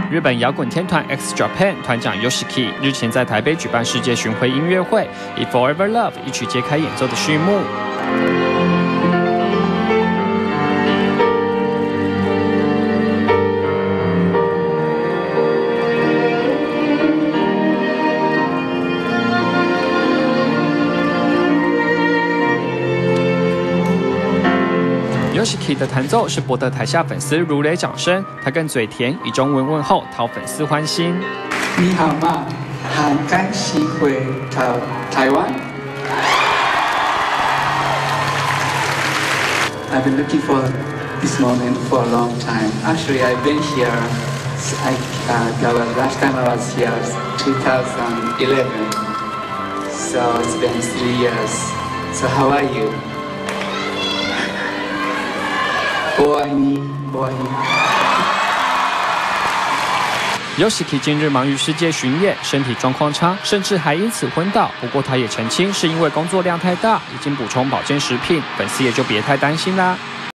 日本摇滚天团 X Japan 团长 Yoshiki 日前在台北举办世界巡回音乐会，以 Forever Love 一曲揭开演奏的序幕。Yoshiki 的弹奏是博得台下粉丝如雷掌声，他更嘴甜，以中文问候讨粉丝欢心。 你好吗？很开心回到台湾。I've been looking for this moment for a long time. Actually, I've been here. Last time I was here was 2011. So it's been 3 years. So how are you? 我爱你，我爱你。 Yoshiki 近日忙于世界巡演，身体状况差，甚至还因此昏倒。不过他也澄清，是因为工作量太大，已经补充保健食品，粉丝也就别太担心啦。